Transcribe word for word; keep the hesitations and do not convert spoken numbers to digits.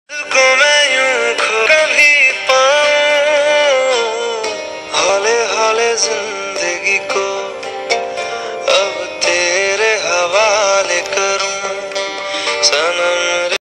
को मैं यूं खो कभी पाऊं, हौले हौले जिंदगी